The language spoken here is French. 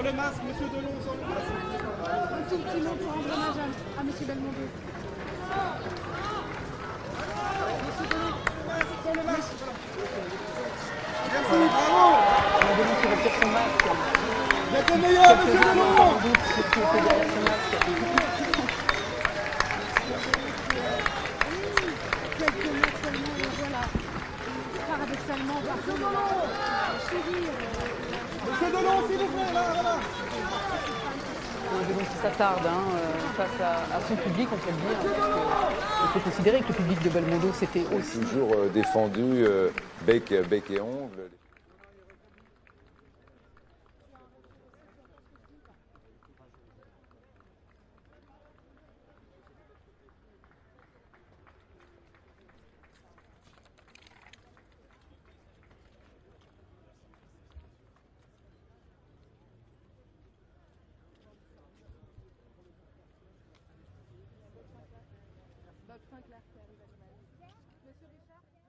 le masque, monsieur Delon, sans le masque. Un tout petit mot pour rendre hommage à monsieur Belmondo. Monsieur Delon, Sans le masque. Merci, bravo. Belmondo qui retire son masque. Vous êtes le meilleur, monsieur Delon. Sans doute, ce qui était derrière son masque. quelques mètres seulement, et voilà. Paradoxalement, pardon, chérie. Monsieur Delon, s'il vous plaît, là, voilà. Belmondo qui s'attarde face à son public, on peut le dire. Il faut considérer que le public de Belmondo, c'était aussi... Toujours défendu bec et ongles. Bob Sinclair qui arrive à l'image. Monsieur Richard.